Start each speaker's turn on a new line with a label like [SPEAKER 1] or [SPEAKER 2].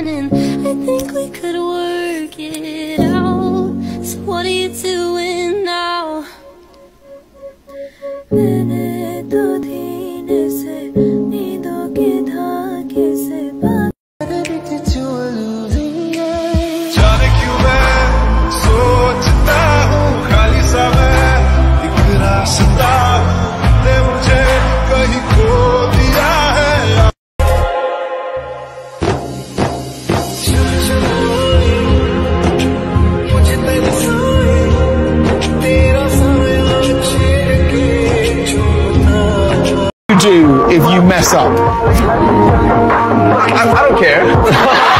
[SPEAKER 1] morning. I think we could work it out. So what are you doing now?
[SPEAKER 2] Do if you mess up?
[SPEAKER 3] I don't care.